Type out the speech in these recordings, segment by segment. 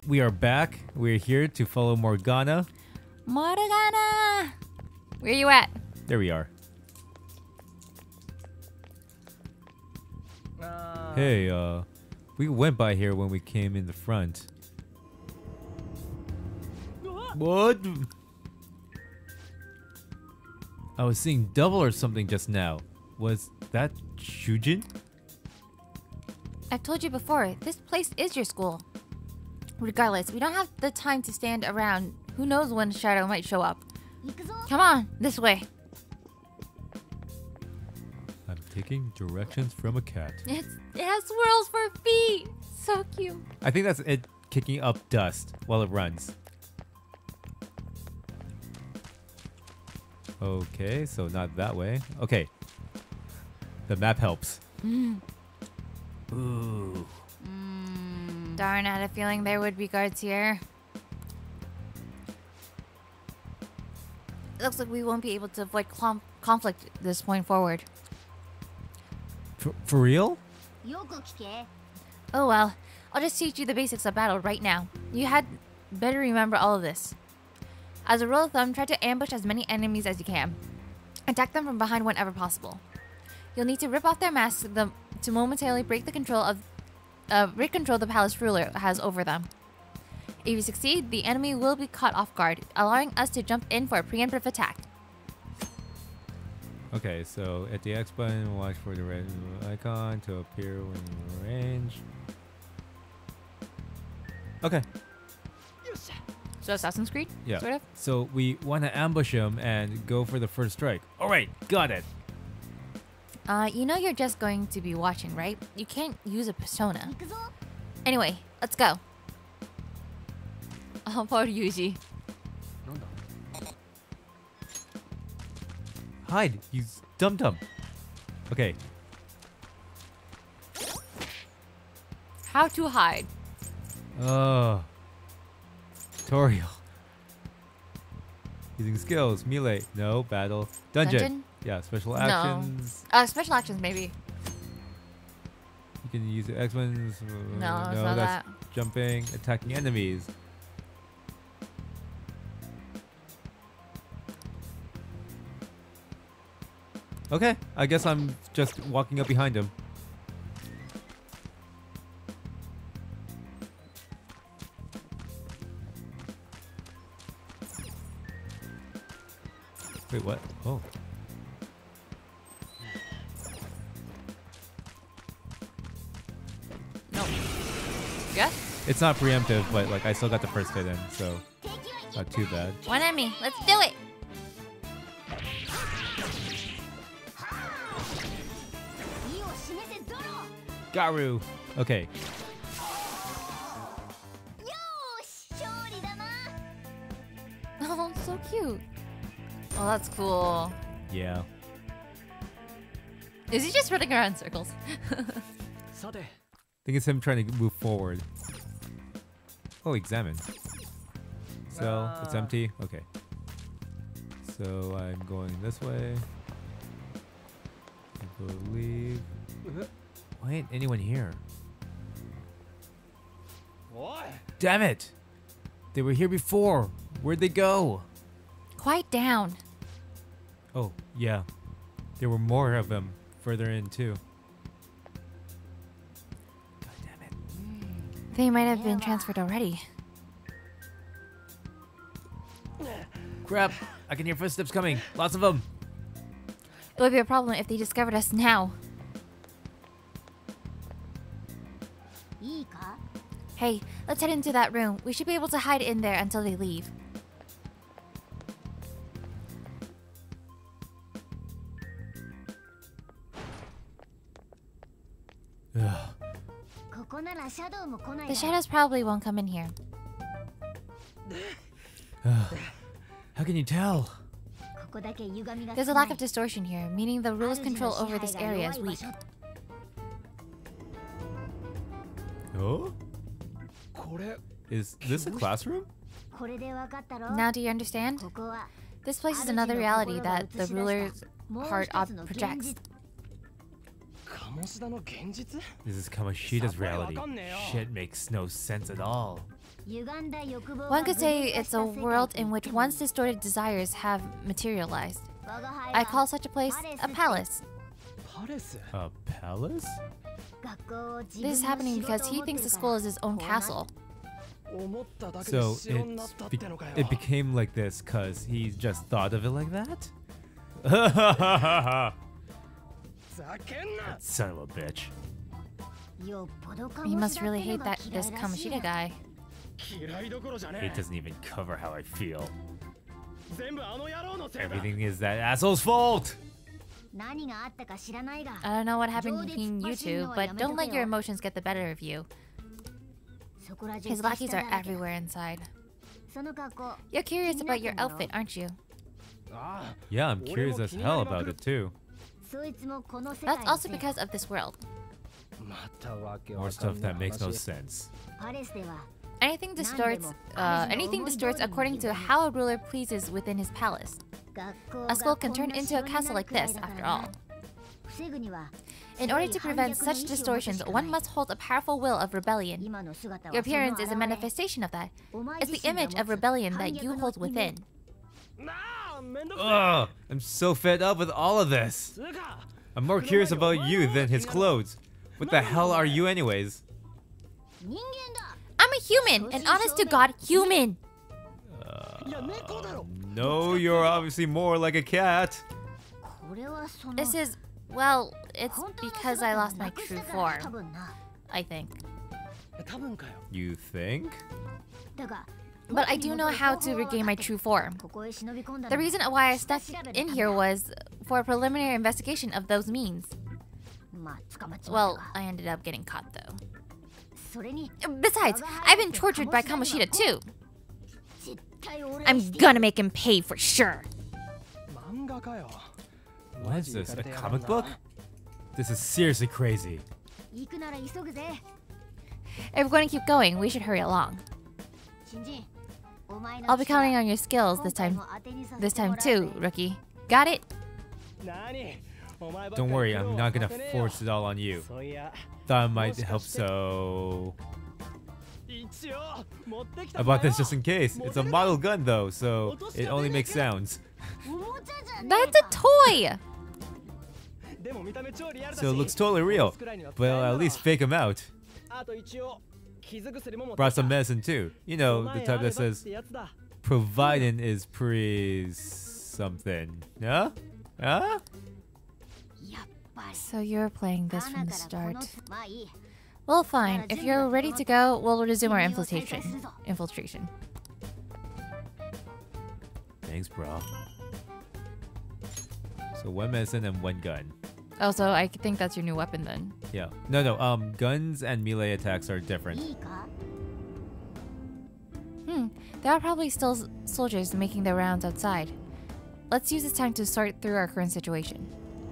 we are back. We're here to follow Morgana. Morgana! Where you at? There we are. Hey, we went by here when we came in the front. What? I was seeing double or something just now. Was that Shujin? I've told you before, this place is your school. Regardless, we don't have the time to stand around. Who knows when Shadow might show up. Come on, this way. I'm taking directions from a cat. It has swirls for feet. So cute. I think that's it kicking up dust while it runs. Okay, so not that way. Okay. The map helps. Ooh. Darn, I had a feeling there would be guards here. It looks like we won't be able to avoid conflict this point forward. For real? Oh well, I'll just teach you the basics of battle right now. You had better remember all of this. As a rule of thumb, try to ambush as many enemies as you can. Attack them from behind whenever possible. You'll need to rip off their masks to momentarily break the control the palace ruler has over them. If you succeed, the enemy will be caught off guard, allowing us to jump in for a preemptive attack. Okay, so at the X button, watch for the red icon to appear when you're in range. Okay. So Assassin's Creed? Yeah. Sort of? So we want to ambush him and go for the first strike. All right, got it. You know you're just going to be watching, right? You can't use a persona. Anyway, let's go. Oh, poor Yuji. Hide, you dum-dum. Okay. How to hide. Oh. Tutorial. Using skills, melee, no, battle, dungeon. Yeah, special actions. No. Special actions, maybe. You can use the X-Ones. No, it's not that's that. jumping, attacking enemies. Okay, I guess I'm just walking up behind him. Wait, what? Oh. No. Yeah? It's not preemptive, but like I still got the first hit in, so not too bad. One enemy. Let's do it. Garu. Okay. Oh, so cute. Oh, that's cool. Yeah. Is he just running around in circles? I think it's him trying to move forward. Oh, examine. So it's empty. Okay. So I'm going this way. I believe. Why ain't anyone here? What? Damn it! They were here before. Where'd they go? Quiet down. Oh, yeah. There were more of them further in, too. God damn it. They might have been transferred already. Crap! I can hear footsteps coming. Lots of them. It would be a problem if they discovered us now. Hey, let's head into that room. We should be able to hide in there until they leave. Ugh. The shadows probably won't come in here. How can you tell? There's a lack of distortion here, meaning the ruler's control over this area is weak. Oh? Is this a classroom? Now do you understand? This place is another reality that the ruler's heart projects. This is Kamoshida's reality. Shit makes no sense at all. One could say it's a world in which one's distorted desires have materialized. I call such a place a palace. A palace? This is happening because he thinks the school is his own castle. So it became like this because he just thought of it like that? That son of a bitch. You must really hate this Kamoshida guy. It doesn't even cover how I feel. Everything is that asshole's fault! I don't know what happened between you two, but don't let your emotions get the better of you. His lackeys are everywhere inside. You're curious about your outfit, aren't you? Yeah, I'm curious as hell about it too. That's also because of this world. More stuff that makes no sense. Anything distorts according to how a ruler pleases within his palace. A school can turn into a castle like this, after all. In order to prevent such distortions, one must hold a powerful will of rebellion. Your appearance is a manifestation of that. It's the image of rebellion that you hold within. Ugh, I'm so fed up with all of this. I'm more curious about you than his clothes. What the hell are you anyways? I'm a human, an honest-to-God human. No, you're obviously more like a cat. This is, well, it's because I lost my true form, I think. You think? But I do know how to regain my true form. The reason why I stuck in here was for a preliminary investigation of those means. Well, I ended up getting caught though. Besides, I've been tortured by Kamoshida too. I'm gonna make him pay for sure. What is this, a comic book? This is seriously crazy. If we're going to keep going, we should hurry along. I'll be counting on your skills this time too, rookie. Got it? Don't worry, I'm not gonna force it all on you. Thought it might help, so... I bought this just in case. It's a model gun though, so it only makes sounds. That's a toy! So it looks totally real, but I'll at least fake him out. Brought some medicine too. You know, the type that says Provident is pre something. Huh? Huh? So you're playing this from the start. Well, fine. If you're ready to go, we'll resume our infiltration. Thanks, bro. So one medicine and one gun. Oh, so I think that's your new weapon then. Yeah. No. Guns and melee attacks are different. There are probably still soldiers making their rounds outside. Let's use this time to sort through our current situation.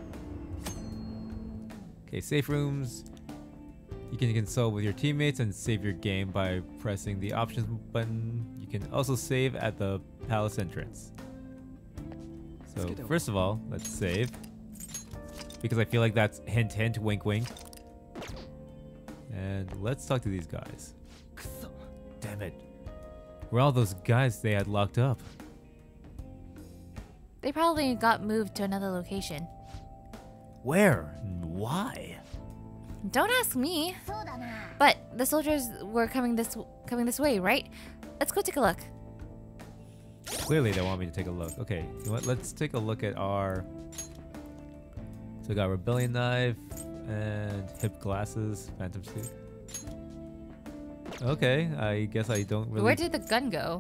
Okay, safe rooms. You can consult with your teammates and save your game by pressing the options button. You can also save at the palace entrance. So first of all, let's save. Because I feel like that's hint hint, wink wink. And let's talk to these guys. Damn it. Where are all those guys they had locked up? They probably got moved to another location. Where? And why? Don't ask me. But the soldiers were coming this way, right? Let's go take a look. Clearly they want me to take a look. Okay, you know what? Let's take a look at our... So we got Rebellion Knife and hip glasses, Phantom Suit. Okay, I guess I don't really... Where did the gun go?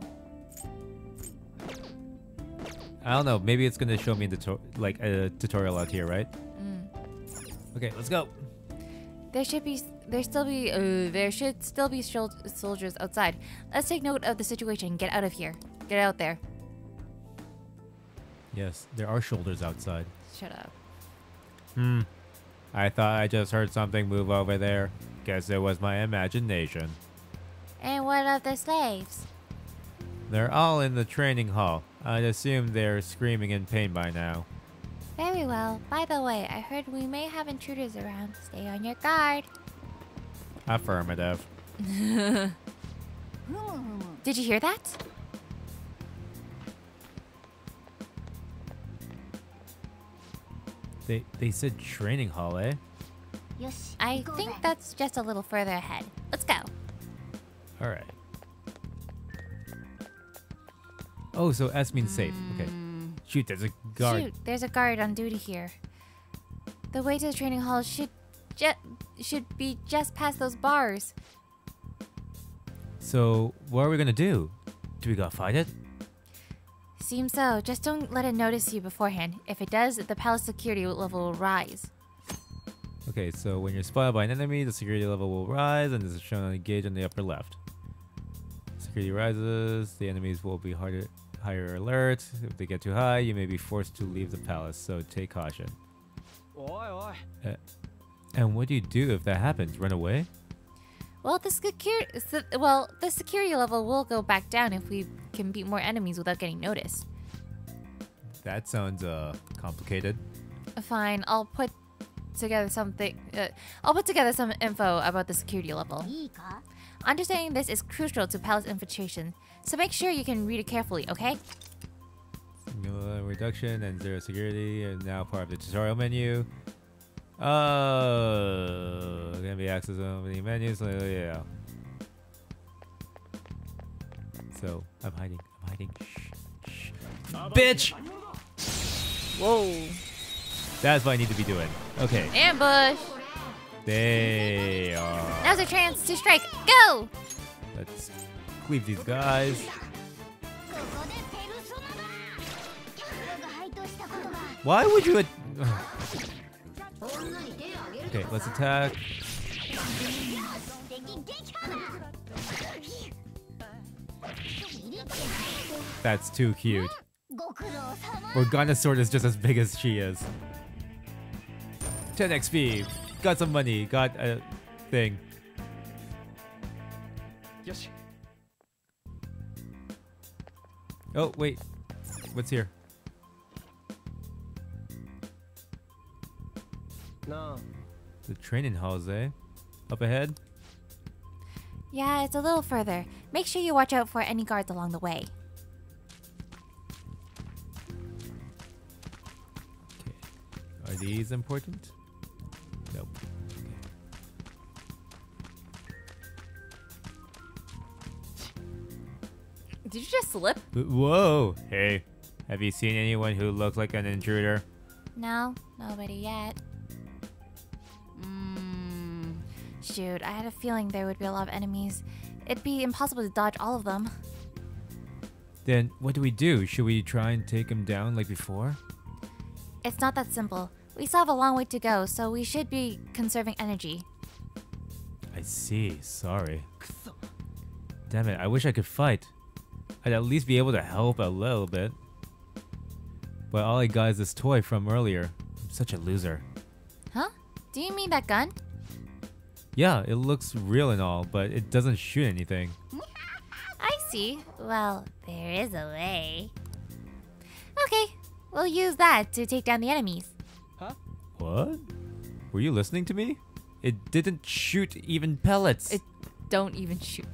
I don't know. Maybe it's gonna show me like a tutorial out here, right? Okay, let's go. There should still be soldiers outside. Let's take note of the situation. Get out of here. Get out there. Yes, there are shoulders outside. Shut up. I thought I just heard something move over there. Guess it was my imagination. And what of the slaves? They're all in the training hall. I'd assume they're screaming in pain by now. Very well. By the way, I heard we may have intruders around. Stay on your guard. Affirmative. Did you hear that? They said training hall, eh? I think that's just a little further ahead. Let's go. All right. Oh, so S means safe. Okay. Shoot, there's a guard. Shoot, there's a guard on duty here. The way to the training hall should be just past those bars. So, what are we gonna do? Do we gotta fight it? Seems so. Just don't let it notice you beforehand. If it does, the palace security level will rise. Okay, so when you're spotted by an enemy, the security level will rise, and this is shown on the gauge on the upper left. Security rises, the enemies will be higher alert. If they get too high, you may be forced to leave the palace, so take caution. And what do you do if that happens? Run away? Well, the security level will go back down if we can beat more enemies without getting noticed. That sounds complicated. Fine, I'll put together something. I'll put together some info about the security level. Understanding this is crucial to palace infiltration, so make sure you can read it carefully, okay? Reduction and zero security, and now part of the tutorial menu. Oh, gonna be access on the menus. So, yeah. So I'm hiding. Shh. Bitch! Whoa. That's what I need to be doing. Okay. Ambush! They are. Now's our chance to strike. Go! Let's cleave these guys. Why would you? Okay, let's attack. That's too cute. Morgana's sword is just as big as she is. 10 XP. Got some money. Got a thing. Oh, wait. What's here? No. The training halls, eh? Up ahead? Yeah, it's a little further. Make sure you watch out for any guards along the way. Okay. Are these important? Nope. Did you just slip? Whoa! Hey, have you seen anyone who looks like an intruder? No, nobody yet. Shoot, I had a feeling there would be a lot of enemies. It'd be impossible to dodge all of them. Then what do we do? Should we try and take him down like before? It's not that simple. We still have a long way to go, so we should be conserving energy. I see. Sorry. Damn it, I wish I could fight. I'd at least be able to help a little bit. But all I got is this toy from earlier. I'm such a loser. Huh? Do you mean that gun? Yeah, it looks real and all, but it doesn't shoot anything. I see. Well, there is a way. Okay, we'll use that to take down the enemies. Huh? What? Were you listening to me? It didn't shoot even pellets. It don't even shoot.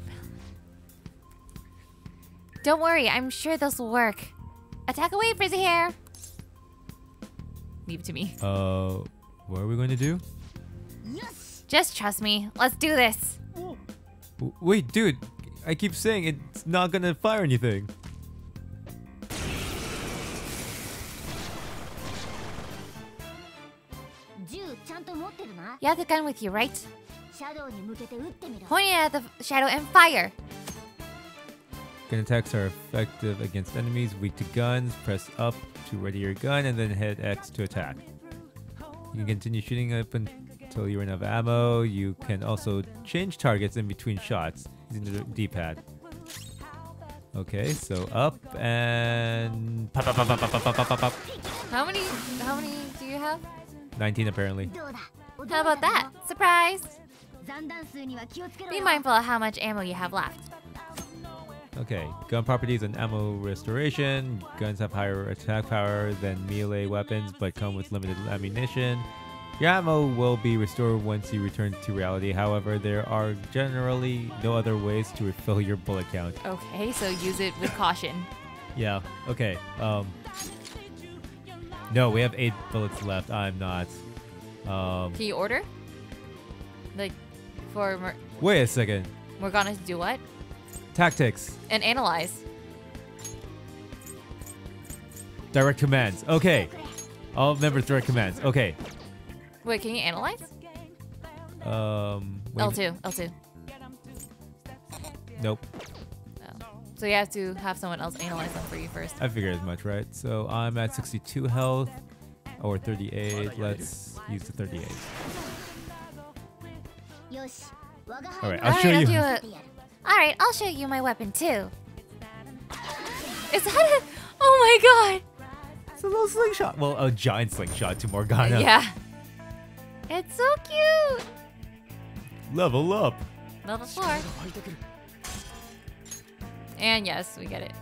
Don't worry, I'm sure this will work. Attack away, Frizzy Hair! Leave it to me. What are we going to do? Just trust me. Let's do this. Wait, dude. I keep saying it's not gonna fire anything. You have the gun with you, right? Point it at the shadow and fire. Gun attacks are effective against enemies weak to guns. Press up to ready your gun and then hit X to attack. You can continue shooting up until you run out of ammo. You can also change targets in between shots using the D-pad. Okay, so up and pop, pop, pop, pop, pop, pop, pop, pop. How many do you have? 19 apparently. How about that? Surprise! Be mindful of how much ammo you have left. Okay, gun properties and ammo restoration. Guns have higher attack power than melee weapons, but come with limited ammunition. Your ammo will be restored once you return to reality. However, there are generally no other ways to refill your bullet count. Okay, so use it with caution. Yeah. Okay. No, we have 8 bullets left. I'm not. Can you order? Like, for Wait a second. Morgana to do what? Tactics. And analyze. Direct commands. Okay. All members direct commands. Okay. Wait, can you analyze? Wait. L2. Nope. Oh. So you have to have someone else analyze them for you first. I figured as much, right? So I'm at 62 health. Or 38. Let's use the 38. Alright, I'll show you. Alright, I'll show you my weapon too. Is that it? Oh my god! It's a little slingshot. Well, a giant slingshot to Morgana. Yeah. It's so cute! Level up. Level 4. And yes, we get it.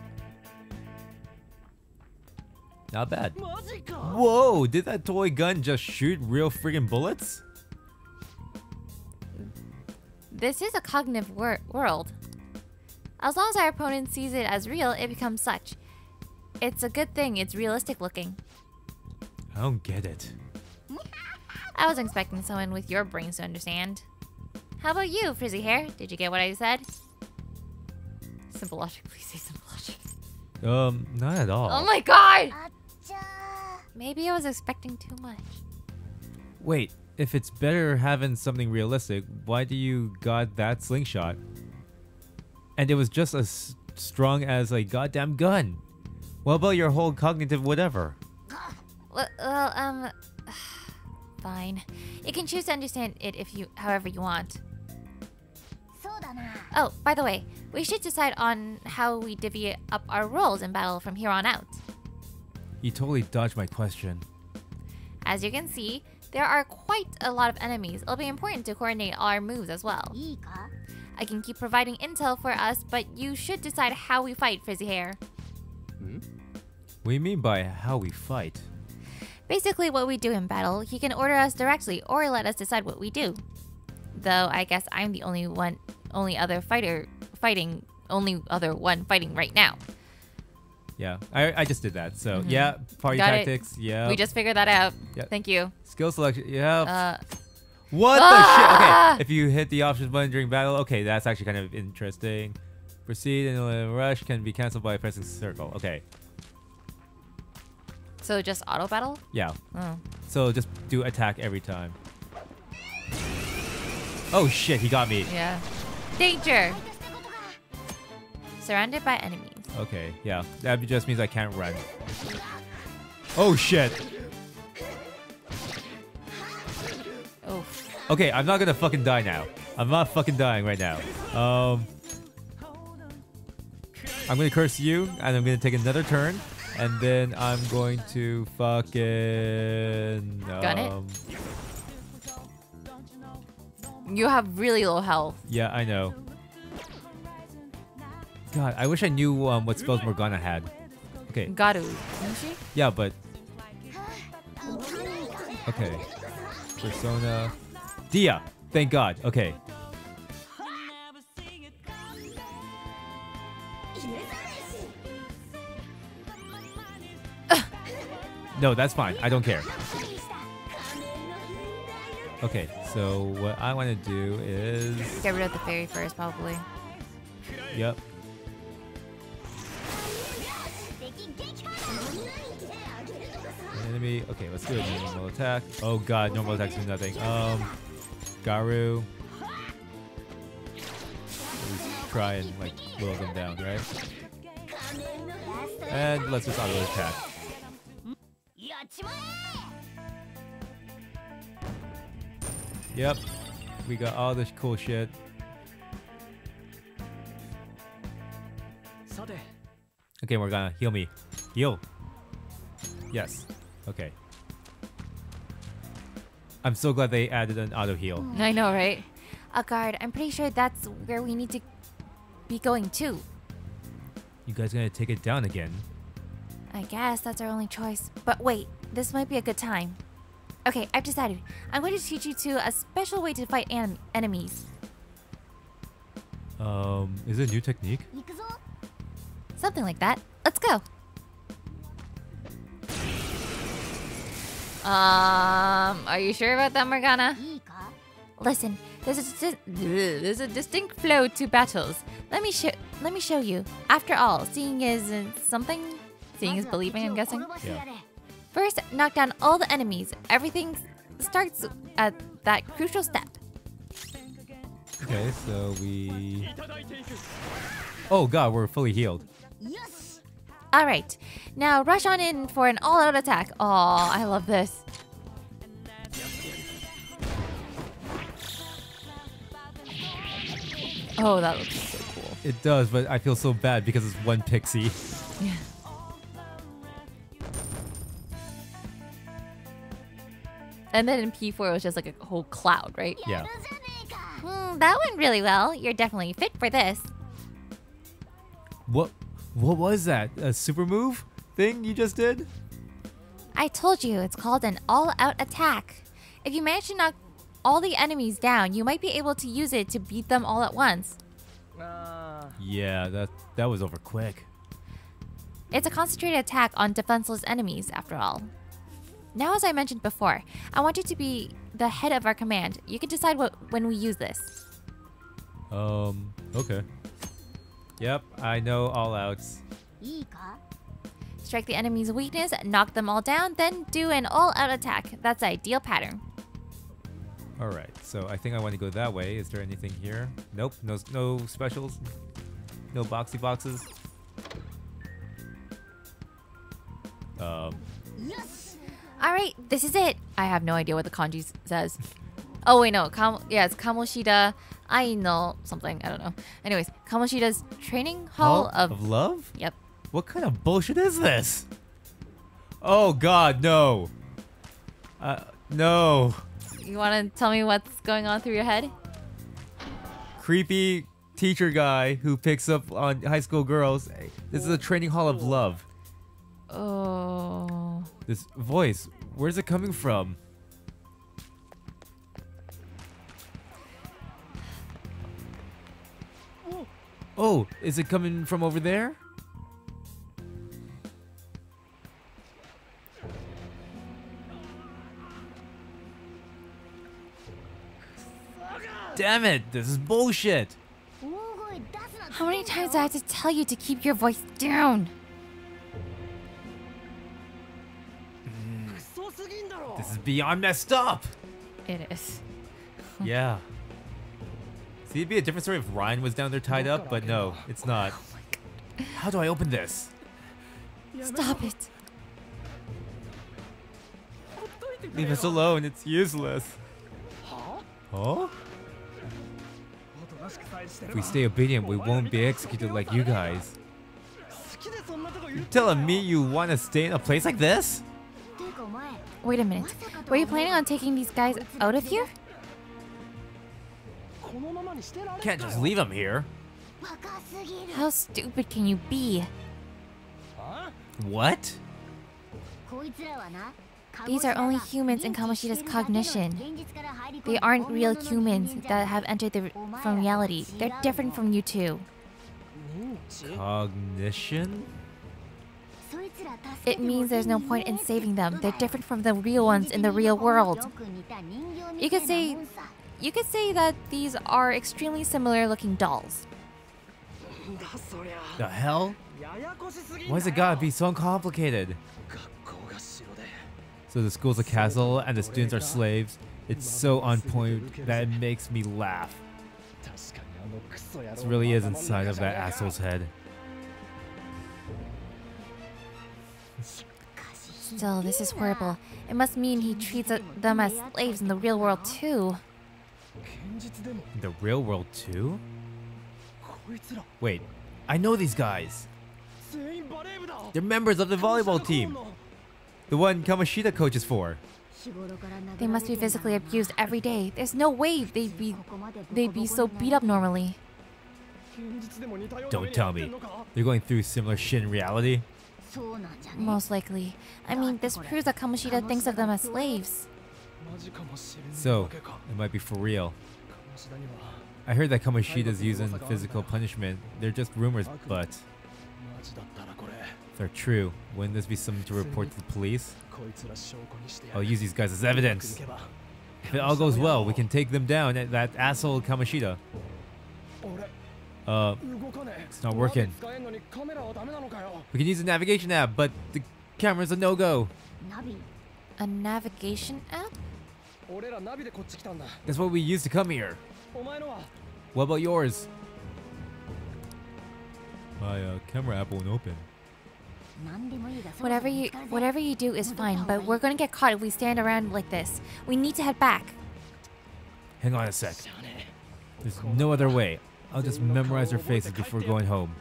Not bad. Whoa, did that toy gun just shoot real friggin' bullets? This is a cognitive world. As long as our opponent sees it as real, it becomes such. It's a good thing it's realistic looking. I don't get it. I was expecting someone with your brains to understand. How about you, frizzy hair? Did you get what I said? Simple logic, please say simple logic. Not at all. Oh my god! Maybe I was expecting too much. Wait, if it's better having something realistic, why do you got that slingshot? And it was just as strong as a goddamn gun. What about your whole cognitive whatever? Well, fine. You can choose to understand it however you want. Oh, by the way, we should decide on how we divvy up our roles in battle from here on out. You totally dodged my question. As you can see, there are quite a lot of enemies. It'll be important to coordinate all our moves as well. I can keep providing intel for us, but you should decide how we fight, frizzy hair. What do you mean by how we fight? Basically what we do in battle. He can order us directly or let us decide what we do. Though I guess I'm the only other one fighting right now. Yeah, I just did that. So yeah, party Got tactics. it. Yeah. We just figured that out. Yep. Thank you. Skill selection. Yeah. What the shit? Okay, if you hit the options button during battle, okay, that's actually kind of interesting. Proceed and a rush can be cancelled by pressing circle. Okay. So just auto battle? Yeah. Oh. So just do attack every time. Oh shit, he got me. Yeah. Danger! Surrounded by enemies. Okay, yeah. That just means I can't run. Oh shit. Oh. Okay, I'm not gonna fucking die now. I'm not fucking dying right now. I'm gonna curse you, and I'm gonna take another turn, and then I'm going to fucking Gun it? You have really low health. Yeah, I know. God, I wish I knew what spells Morgana had. Okay. Garu, isn't she? Yeah, but okay. Persona. Dia! Thank God. Okay. No, that's fine. I don't care. Okay, so what I want to do is... Get rid of the fairy first, probably. Yep. Enemy. Okay, let's do a normal attack. Oh god, normal attacks do nothing. Garu. Let's try and like blow them down, right? And let's just auto attack. Yep. We got all this cool shit. Okay, Morgana, heal me. Heal. Yes. Okay. I'm so glad they added an auto heal. I know, right? Guard, I'm pretty sure that's where we need to be going too. You guys gonna take it down again? I guess that's our only choice. But wait, this might be a good time. Okay, I've decided. I'm going to teach you two a special way to fight enemies. Is it a new technique? Something like that. Let's go. Are you sure about that, Morgana? Listen, there's a distinct flow to battles. Let me show you. After all, seeing is something. Seeing is believing, I'm guessing. Yeah. First, knock down all the enemies. Everything starts at that crucial step. Okay, so we... Oh god, we're fully healed. Alright, now rush on in for an all-out attack. Aw, I love this. Oh, that looks so cool. It does, but I feel so bad because it's one pixie. Yeah. And then in P4 it was just like a whole cloud, right? Yeah. That went really well. You're definitely fit for this. What was that? A super move thing you just did? I told you, it's called an all-out attack. If you manage to knock all the enemies down, you might be able to use it to beat them all at once. Yeah, that was over quick. It's a concentrated attack on defenseless enemies, after all. Now, as I mentioned before, I want you to be the head of our command. You can decide when we use this. Okay. Yep, I know all outs. Strike the enemy's weakness, knock them all down, then do an all-out attack. That's the ideal pattern. Alright, so I think I want to go that way. Is there anything here? Nope, no specials. No boxy boxes. Alright, this is it. I have no idea what the kanji says. Oh wait, no. It's Kamoshida. I know something. I don't know. Anyways, Kamoshida's training hall of love? Yep. What kind of bullshit is this? Oh god, no. No. You want to tell me what's going on through your head? Creepy teacher guy who picks up on high school girls. This is a training hall of love. Oh. This voice, where's it coming from? Oh, is it coming from over there? Damn it, this is bullshit. How many times do I have to tell you to keep your voice down? This is beyond messed up. It is. Yeah. See, it'd be a different story if Ryan was down there tied up, but no, it's not. How do I open this? Stop it. Leave us alone, it's useless. Huh? If we stay obedient, we won't be executed like you guys. You're telling me you want to stay in a place like this? Wait a minute. Were you planning on taking these guys out of here? Can't just leave them here. How stupid can you be? What? These are only humans in Kamoshida's cognition. They aren't real humans that have entered from reality. They're different from you two. Cognition? It means there's no point in saving them. They're different from the real ones in the real world. You could say that these are extremely similar looking dolls. The hell? Why's it gotta be so complicated? So the school's a castle and the students are slaves. It's so on point that it makes me laugh. This really is inside of that asshole's head. Still, this is horrible. It must mean he treats them as slaves in the real world too. The real world too? Wait, I know these guys. They're members of the volleyball team. The one Kamoshida coaches for. They must be physically abused every day. There's no way they'd be so beat up normally. Don't tell me. They're going through similar shit in reality? Most likely. I mean, this proves that Kamoshida thinks of them as slaves. So, it might be for real. I heard that Kamoshida's using physical punishment. They're just rumors, but if they're true, wouldn't this be something to report to the police? I'll use these guys as evidence. If it all goes well, we can take them down at that asshole Kamoshida. It's not working. We can use the navigation app, but the camera's a no-go. A navigation app? That's what we used to come here. What about yours? My camera app won't open. Whatever you do is fine, but we're gonna get caught if we stand around like this. We need to head back. Hang on a sec. There's no other way. I'll just memorize their faces before going home.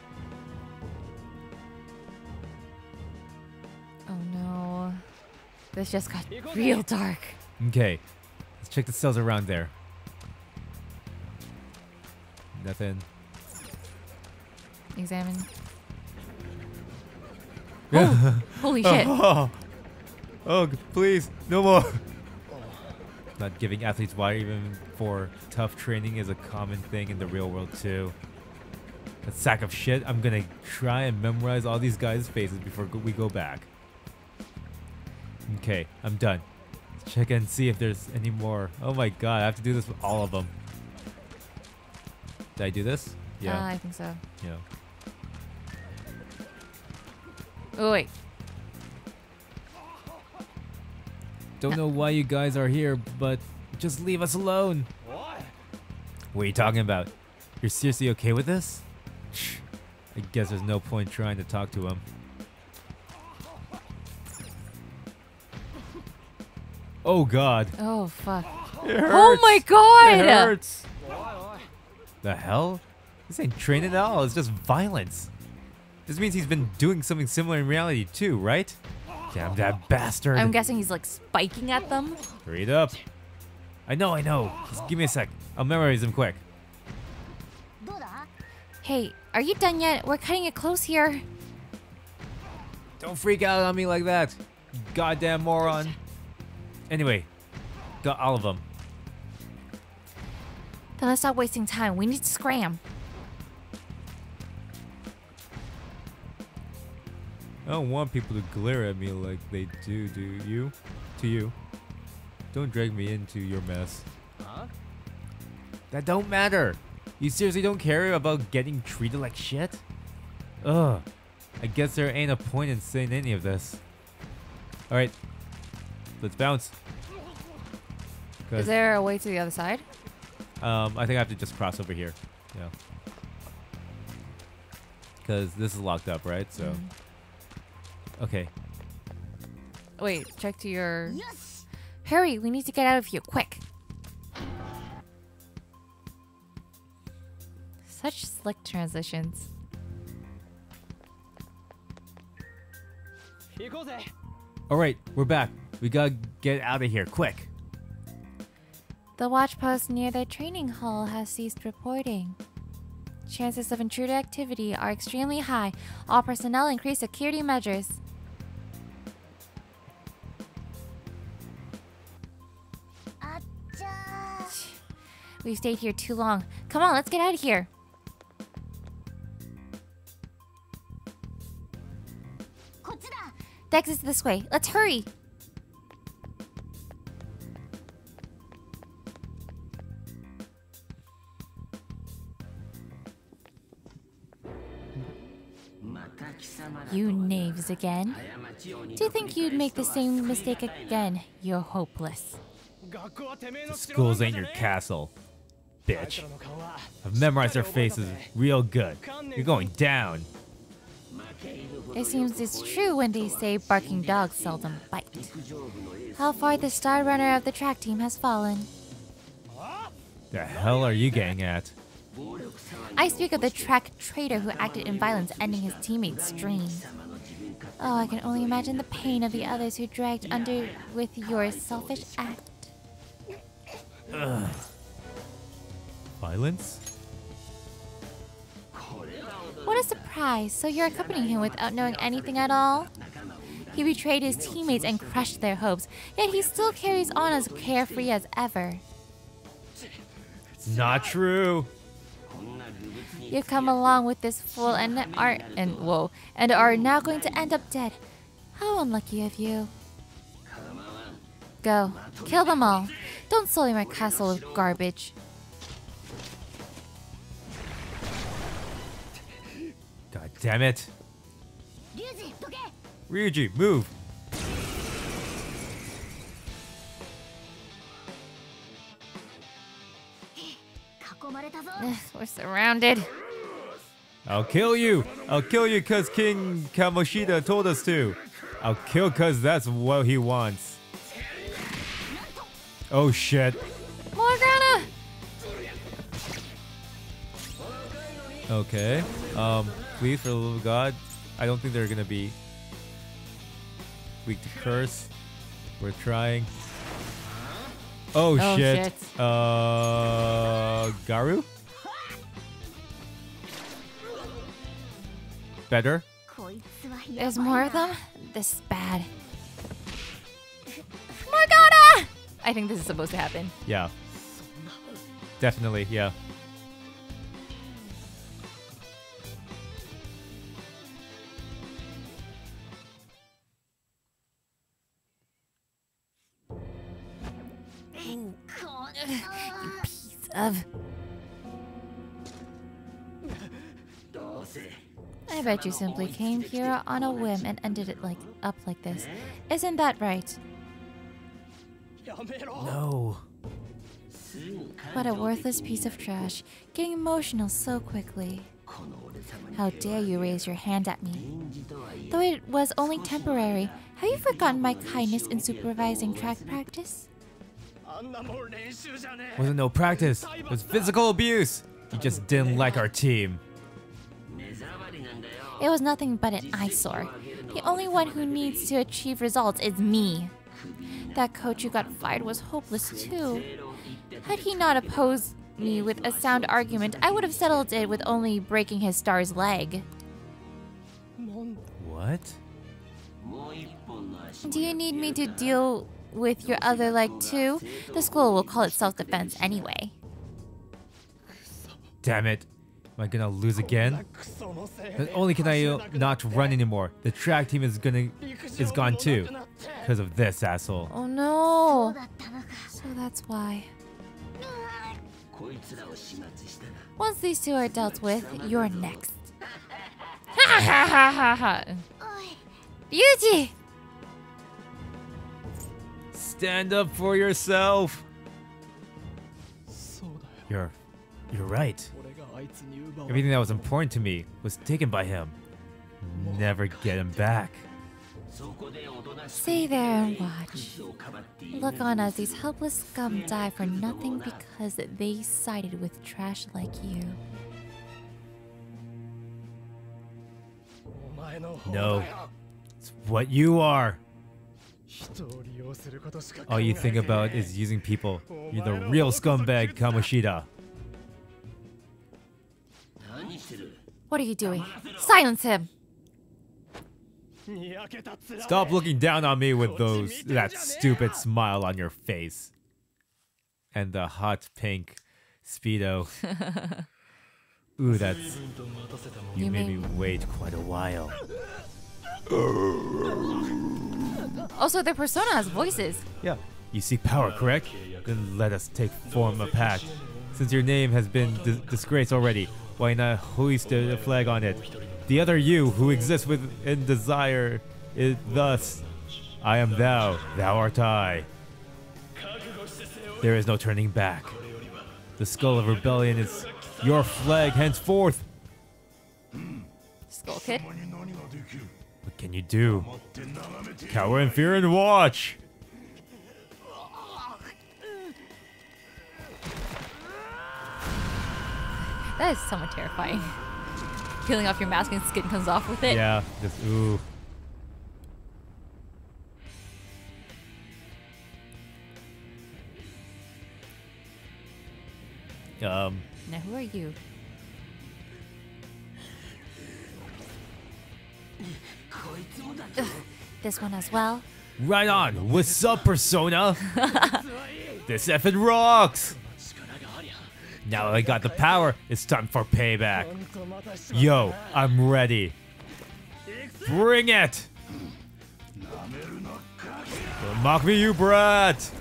Oh no. This just got real dark. Okay. Let's check the cells around there. Nothing. Examine. Yeah. Holy shit. Oh, please, no more. Not giving athletes water even for tough training is a common thing in the real world too. That sack of shit, I'm gonna try and memorize all these guys' faces before we go back. Okay, I'm done. Let's check and see if there's any more. Oh my god, I have to do this with all of them. Did I do this? Yeah. I think so. Yeah. Oh, wait. Don't know why you guys are here, but just leave us alone. What are you talking about? You're seriously okay with this? I guess there's no point trying to talk to him. Oh god. Oh, fuck. It hurts. Oh my god! It hurts. The hell? This ain't training at all. It's just violence. This means he's been doing something similar in reality too, right? Damn that bastard. I'm guessing he's like spiking at them. Hurry it up. I know. Just give me a sec. I'll memorize them quick. Hey, are you done yet? We're cutting it close here. Don't freak out on me like that. You goddamn moron. Anyway, got all of them. Then let's stop wasting time. We need to scram. I don't want people to glare at me like they do you? To you. Don't drag me into your mess. Huh? That don't matter. You seriously don't care about getting treated like shit? Ugh. I guess there ain't a point in saying any of this. Alright. Let's bounce. Is there a way to the other side? I think I have to just cross over here. Yeah. Because this is locked up, right? So. Okay. Wait, check to your... Yes! Hurry, we need to get out of here, quick. Such slick transitions. Alright, we're back. We gotta get out of here, quick. The watch post near the training hall has ceased reporting. Chances of intruder activity are extremely high. All personnel increase security measures. We've stayed here too long. Come on, let's get out of here. The exit's this way. Let's hurry. You knaves again. Do you think you'd make the same mistake again? You're hopeless. The schools ain't your castle, bitch. I've memorized their faces real good. You're going down. It seems it's true when they say barking dogs seldom bite. How far the star runner of the track team has fallen. The hell are you getting at? I speak of the track traitor who acted in violence, ending his teammates' dreams. Oh, I can only imagine the pain of the others who dragged under with your selfish act. Ugh. Violence? What a surprise! So you're accompanying him without knowing anything at all? He betrayed his teammates and crushed their hopes, yet he still carries on as carefree as ever. Not true. You've come along with this fool and are now going to end up dead. How unlucky of you. Go, kill them all. Don't sully my castle with garbage. God damn it. Ryuji, move. We're surrounded. I'll kill you. I'll kill you because King Kamoshida told us to. I'll kill because that's what he wants. Oh shit. Morgana! Okay. Please, for the love of God. I don't think they're gonna be weak to curse. We're trying. Oh shit. Garu? Better? There's more of them? This is bad. Morgana! I think this is supposed to happen. Yeah. Definitely, yeah. You piece of... I bet you simply came here on a whim and ended it up like this. Isn't that right? No. What a worthless piece of trash. Getting emotional so quickly. How dare you raise your hand at me? Though it was only temporary, have you forgotten my kindness in supervising track practice? Wasn't no practice. It was physical abuse. You just didn't like our team. It was nothing but an eyesore. The only one who needs to achieve results is me. That coach who got fired was hopeless too. Had he not opposed me with a sound argument, I would have settled it with only breaking his star's leg. What? Do you need me to deal with your other leg too? The school will call it self-defense anyway. Damn it. Am I gonna lose again? Not only can I not run anymore, the track team is gone too. Because of this asshole. Oh no! So that's why. Once these two are dealt with, you're next. Ha ha ha ha ha! Ryuji! Stand up for yourself! You're right. Everything that was important to me was taken by him. Never get him back. Stay there and watch. Look on as these helpless scum die for nothing because they sided with trash like you. No. It's what you are. All you think about is using people. You're the real scumbag, Kamoshida. What are you doing? Silence him! Stop looking down on me with that stupid smile on your face. And the hot pink Speedo. Ooh, that's... You made me wait quite a while. Also, their persona has voices. Yeah. You seek power, correct? Then let us take form a pact. Since your name has been disgraced already, why not hoist a flag on it? The other you who exists within desire is thus. I am thou, thou art I. There is no turning back. The skull of rebellion is your flag henceforth. Skull Kid? What can you do? Cower in fear and watch! That is somewhat terrifying. Peeling off your mask and skin comes off with it. Yeah, just ooh. Now who are you? this one as well. Right on. What's up, Persona? This effing rocks. Now I got the power, it's time for payback. Yo, I'm ready. Bring it! Don't mock me, you brat!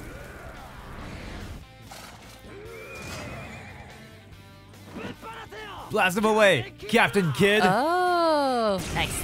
Blast him away, Captain Kid! Oh, nice.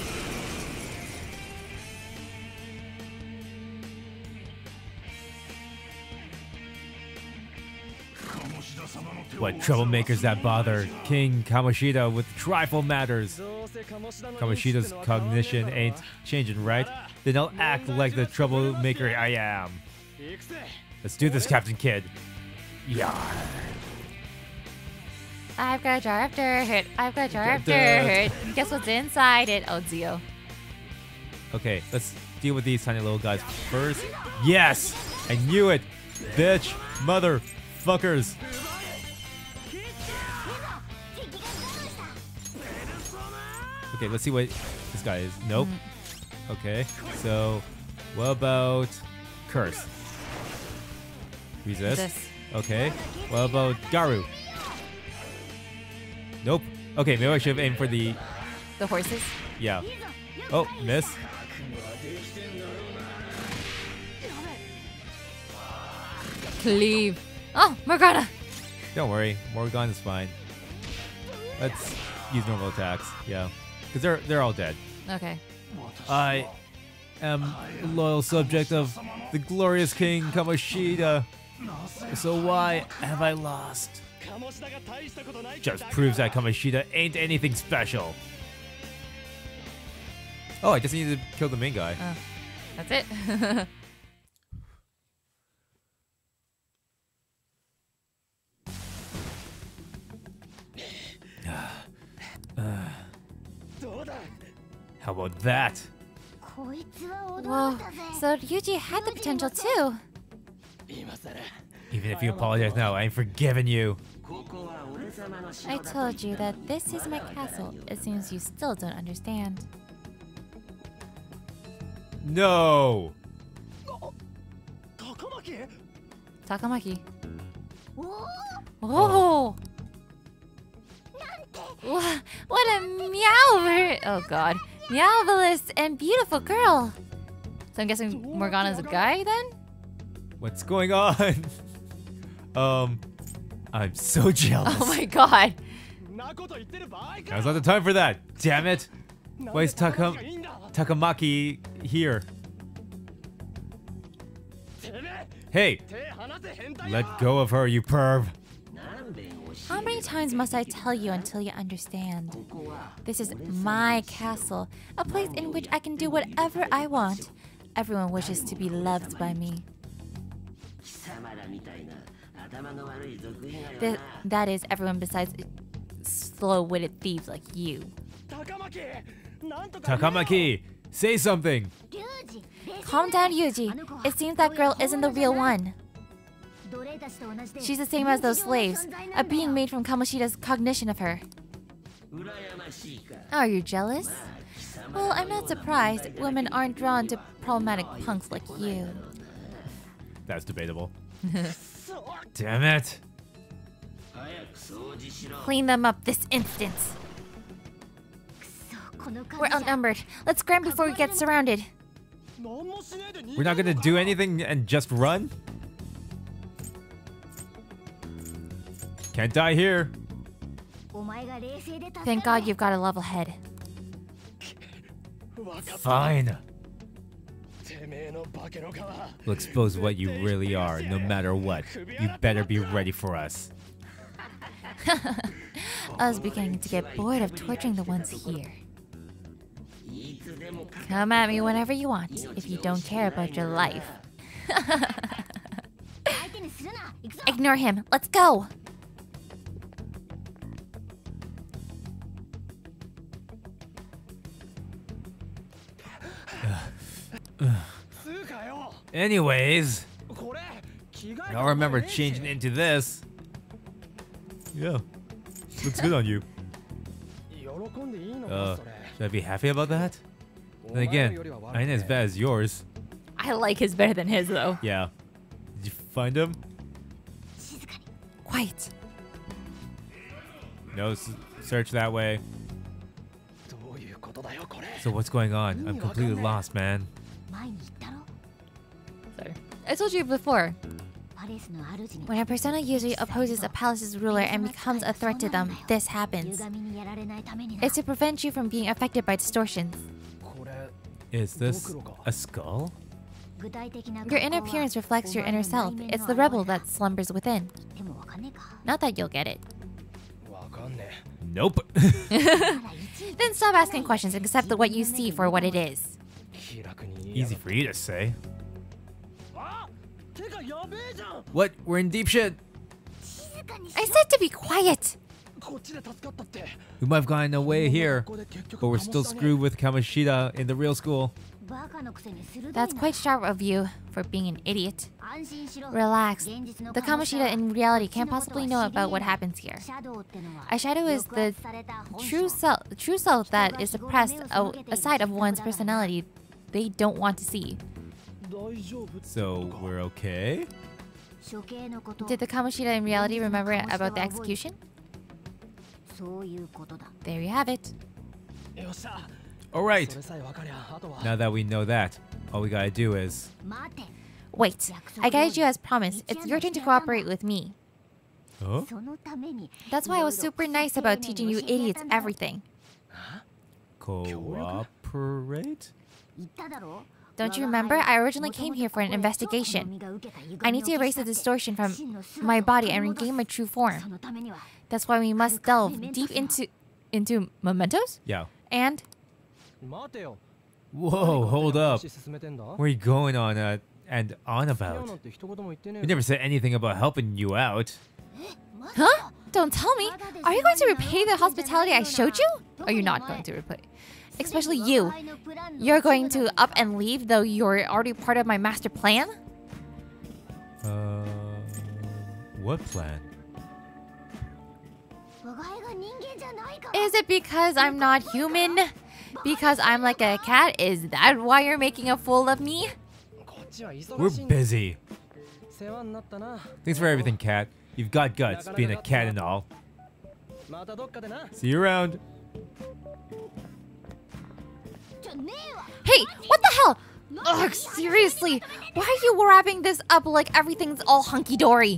What troublemakers that bother King Kamoshida with trifle matters. Kamoshida's cognition ain't changing, right? Then I'll act like the troublemaker I am. Let's do this, Captain Kid. Yar. I've got a jar of dirt. I've got a jar of dirt. Guess what's inside it? Oh, Zio. Okay, let's deal with these tiny little guys first. Yes! I knew it! Bitch! Motherfuckers! Okay, let's see what this guy is. Nope. Okay, so what about Curse? Resist. This. Okay, what about Garu? Nope. Okay, maybe I should have aimed for the... The horses. Yeah. Oh, miss. Cleave. Oh, Morgana. Don't worry, Morgan is fine. Let's use normal attacks. Yeah, because they're all dead. Okay. I am a loyal subject of the glorious King Kamoshida. So why have I lost? Just proves that Kamoshida ain't anything special. Oh, I just need to kill the main guy. That's it. How about that? Whoa. So Ryuji had the potential too. Even if you apologize now, I ain't forgiving you. I told you that this is my castle. It seems you still don't understand. No! Takamaki. Oh! What a meow! Oh god. Meowvelous and beautiful girl. So I'm guessing Morgana's a guy then? What's going on? I'm so jealous. Oh my god. Now's not the time for that. Damn it. Why is Takamaki here? Hey! Let go of her, you perv. How many times must I tell you until you understand? This is my castle, a place in which I can do whatever I want. Everyone wishes to be loved by me. That is everyone besides slow-witted thieves like you. Takamaki, say something. Calm down, Yuji. It seems that girl isn't the real one. She's the same as those slaves, a being made from Kamoshida's cognition of her. Are you jealous? Well, I'm not surprised. Women aren't drawn to problematic punks like you. That's debatable. Damn it. Clean them up this instant. We're outnumbered. Let's scram before we get surrounded. We're not gonna do anything and just run? Can't die here. Thank God you've got a level head. Fine. We'll expose what you really are, no matter what. You better be ready for us. I was beginning to get bored of torturing the ones here. Come at me whenever you want, if you don't care about your life. Ignore him. Let's go. Anyways, I'll remember changing into this. Yeah, looks good on you. Should I be happy about that? Then again, I ain't as bad as yours. I like his better than his, though. Yeah. Did you find him? Quiet. No, search that way. So what's going on? I'm completely lost, man. Sorry. I told you before. When a persona usually opposes a palace's ruler and becomes a threat to them, this happens. It's to prevent you from being affected by distortions. Is this a skull? Your inner appearance reflects your inner self. It's the rebel that slumbers within. Not that you'll get it. Nope. Then stop asking questions and accept what you see for what it is. Easy for you to say. What? We're in deep shit. I said to be quiet. We might have gotten away here, but we're still screwed with Kamoshida in the real school. That's quite sharp of you for being an idiot. Relax. The Kamoshida in reality can't possibly know about what happens here. A shadow is the true self that is suppressed, a side of one's personality they don't want to see. So we're okay? Did the Kamoshida in reality remember about the execution? There you have it. Alright. Now that we know that, all we gotta do is... Wait, I guided you as promised. It's your turn to cooperate with me. Huh? That's why I was super nice about teaching you idiots everything. Cooperate? Don't you remember? I originally came here for an investigation. I need to erase the distortion from my body and regain my true form. That's why we must delve deep into mementos? Yeah. And... Whoa, hold up. What are you going on and on about? We never said anything about helping you out. Huh? Don't tell me. Are you going to repay the hospitality I showed you? Or you're not going to repay? Especially you. You're going to up and leave, though you're already part of my master plan? What plan? Is it because I'm not human? Because I'm like a cat? Is that why you're making a fool of me? We're busy. Thanks for everything, cat. You've got guts, being a cat and all. See you around. Hey, what the hell? Ugh, seriously, why are you wrapping this up like everything's all hunky-dory?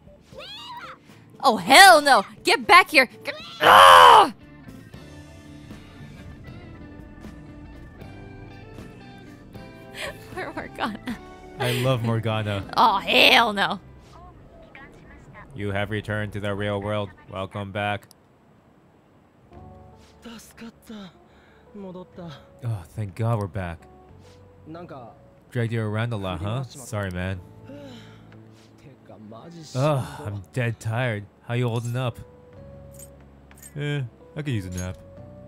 Oh, hell no! Get back here! Ugh! Poor Morgana. I love Morgana. Oh, hell no. You have returned to the real world. Welcome back. Oh, thank God we're back. Dragged you around a lot, huh? Sorry, man. Ugh, I'm dead tired. How you holding up? I could use a nap.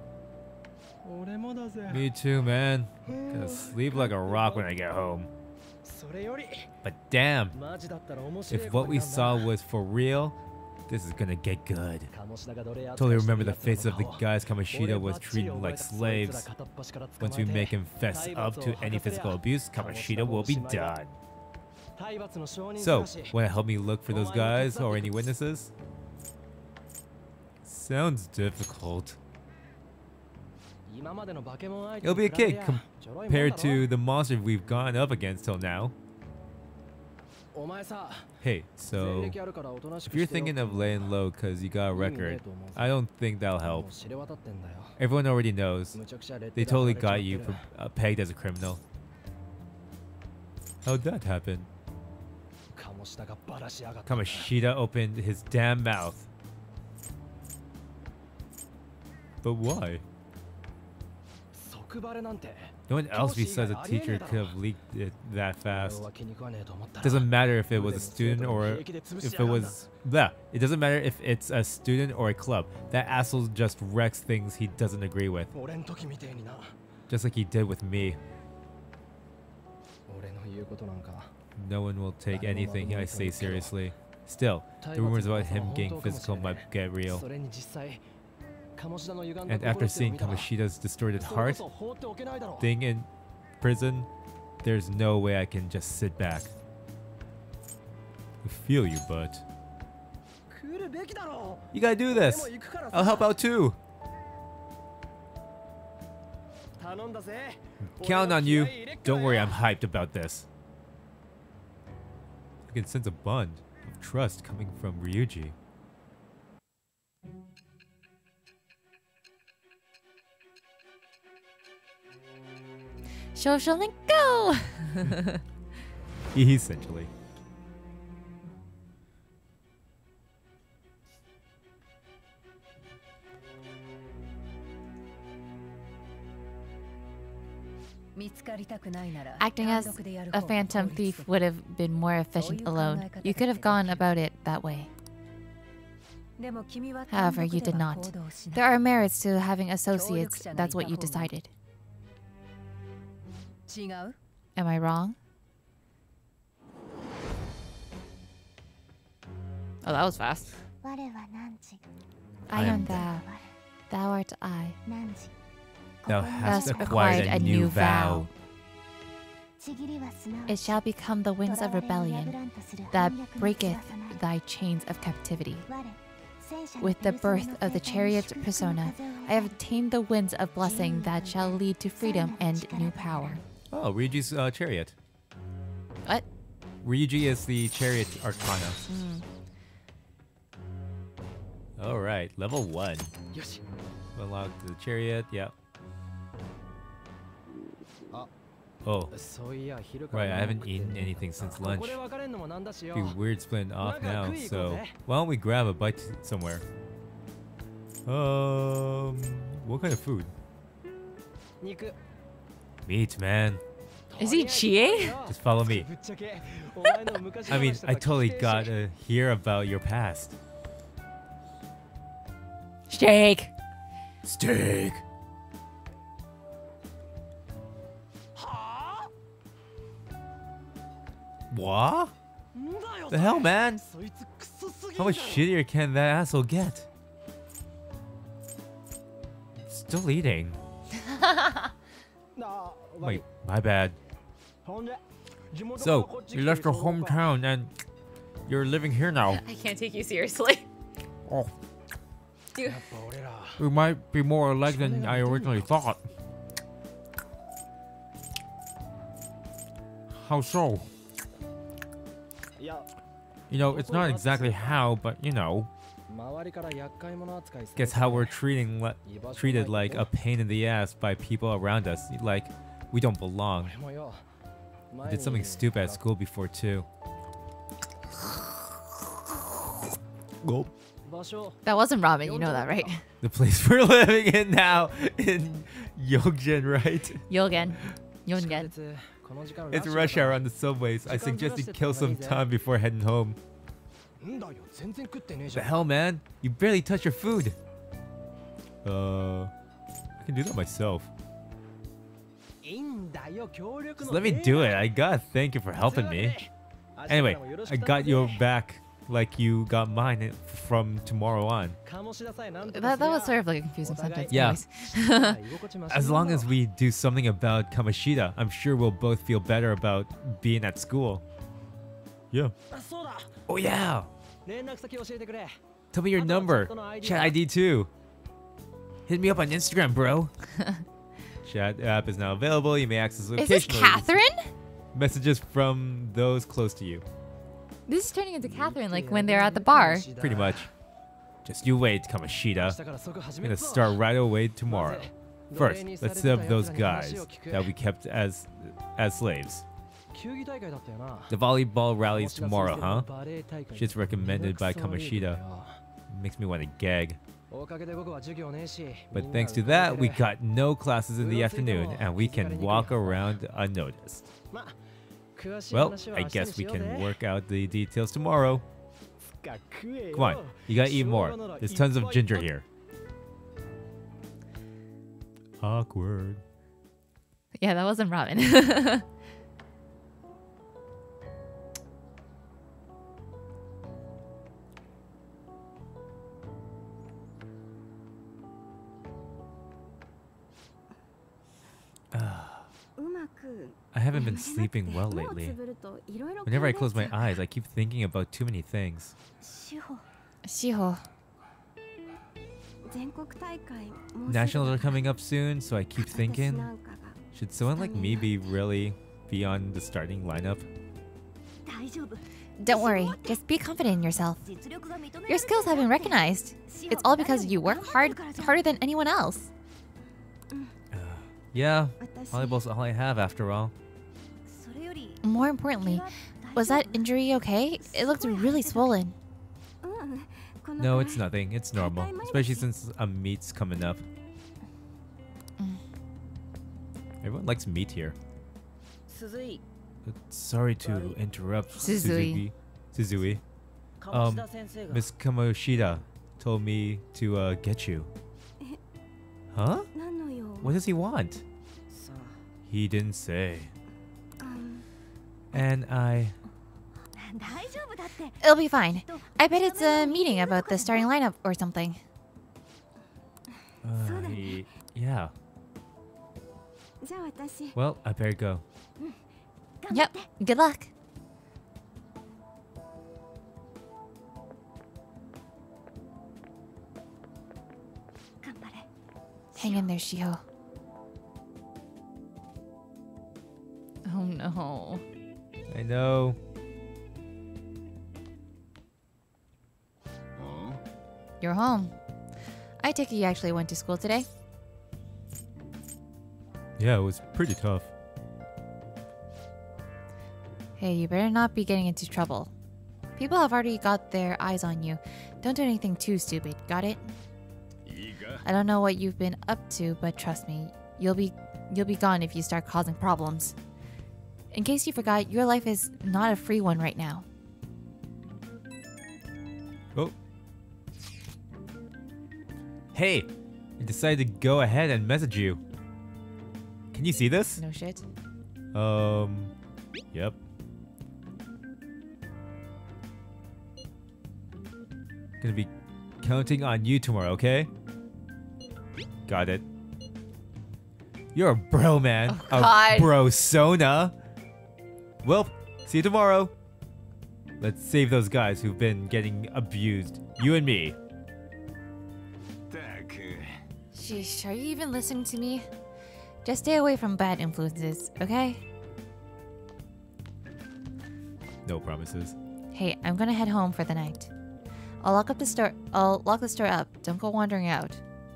Me too, man. Gonna sleep like a rock when I get home. But damn, if what we saw was for real, this is gonna get good. Totally remember the face of the guys Kamoshida was treating like slaves. Once we make him fess up to any physical abuse, Kamoshida will be done. So, wanna help me look for those guys or any witnesses? Sounds difficult. It'll be a kick compared to the monsters we've gone up against till now. Hey, so if you're thinking of laying low because you got a record, I don't think that'll help. Everyone already knows. They totally got you for, pegged as a criminal. How'd that happen? Kamoshida opened his damn mouth. But why? No one else besides a teacher could have leaked it that fast. Doesn't matter if it was a student or if it was... Blah. It doesn't matter if it's a student or a club. That asshole just wrecks things he doesn't agree with. Just like he did with me. No one will take anything I say seriously. Still, the rumors about him getting physical might get real. And after seeing Kamoshida's distorted heart thing in prison, there's no way I can just sit back. I feel you, but you gotta do this. I'll help out too. Count on you. Don't worry, I'm hyped about this. I can sense a bond of trust coming from Ryuji. Shoujo and go! Essentially. Acting as a phantom thief would have been more efficient alone. You could have gone about it that way. However, you did not. There are merits to having associates. That's what you decided. Am I wrong? Oh, that was fast. I am thou. Thou art I. Thou hast acquired a new vow. It shall become the wings of rebellion that breaketh thy chains of captivity. With the birth of the chariot persona, I have attained the winds of blessing that shall lead to freedom and new power. Oh, Ryuji's chariot. What? Ryuji is the chariot arcana. Alright, level 1. Unlock the chariot, yeah. Oh, right, I haven't eaten anything since lunch. Be weird splitting off now, so why don't we grab a bite somewhere? What kind of food? Meat, man. Is he Chie? Just follow me. I mean, I totally gotta hear about your past. Steak. Steak. What? The hell, man? How much shittier can that asshole get? Still eating. Wait, my bad. So, you left your hometown and you're living here now. I can't take you seriously. Oh, Dude. we might be more alike than I originally thought. How so? You know, it's not exactly how, but you know. Guess how we're treated like a pain in the ass by people around us. Like, we don't belong. I did something stupid at school before too. Gulp. That wasn't ramen, you know that, right? The place we're living in now in Yongjen, right? Yogen. Yongen. It's rush hour on the subways. I suggest you kill some time before heading home. The hell, man? You barely touch your food. I can do that myself. Just let me do it. I gotta thank you for helping me. Anyway, I got your back like you got mine from tomorrow on. That was sort of like a confusing sentence. Yeah. Anyways. As long as we do something about Kamoshida, I'm sure we'll both feel better about being at school. Yeah. Oh yeah! Tell me your number. Chat ID too. Hit me up on Instagram, bro. Chat app is now available. You may access it Is this occasionally. Catherine? Messages from those close to you. This is turning into Catherine, like when they're at the bar. Pretty much. Just you wait, Kamoshida. I'm gonna start right away tomorrow. First, let's set up those guys that we kept as slaves. The volleyball rally's tomorrow, huh? Shit's recommended by Kamoshida. Makes me want to gag. But thanks to that, we got no classes in the afternoon and we can walk around unnoticed. Well, I guess we can work out the details tomorrow. Come on, you gotta eat more. There's tons of ginger here. Awkward. Yeah, that wasn't ramen. I haven't been sleeping well lately. Whenever I close my eyes, I keep thinking about too many things. Shiho. Nationals are coming up soon, so I keep thinking, should someone like me be on the starting lineup? Don't worry, just be confident in yourself. Your skills have been recognized. It's all because you work harder than anyone else. Yeah, volleyball's all I have after all. More importantly, was that injury okay? It looked really swollen. No, it's nothing. It's normal, especially since a meet's coming up. Everyone likes meat here. Sorry to interrupt, Suzui. Suzui. Miss Kamoshida told me to get you. Huh? What does he want? He didn't say. And It'll be fine. I bet it's a meeting about the starting lineup or something. Yeah. Well, I better go. Yep, good luck. Hang in there, Shiho. Oh no. I know. You're home. I take it you actually went to school today? Yeah, it was pretty tough. Hey, you better not be getting into trouble. People have already got their eyes on you. Don't do anything too stupid, got it? I don't know what you've been up to, but trust me, you'll be gone if you start causing problems. In case you forgot, your life is not a free one right now. Oh. Hey, I decided to go ahead and message you. Can you see this? No shit. Yep. Gonna be counting on you tomorrow, okay? Got it. You're a bro, man. Oh, God. A bro-sona. Well, see you tomorrow. Let's save those guys who've been getting abused. You and me. Sheesh, are you even listening to me? Just stay away from bad influences, okay? No promises. Hey, I'm gonna head home for the night. I'll lock the store up. Don't go wandering out.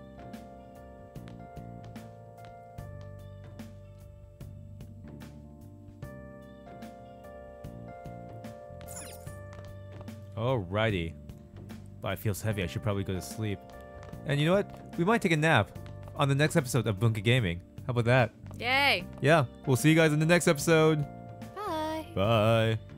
Alrighty. But it feels heavy. I should probably go to sleep. And you know what? We might take a nap on the next episode of Bunka Gaming. How about that? Yay! Yeah, we'll see you guys in the next episode. Bye! Bye.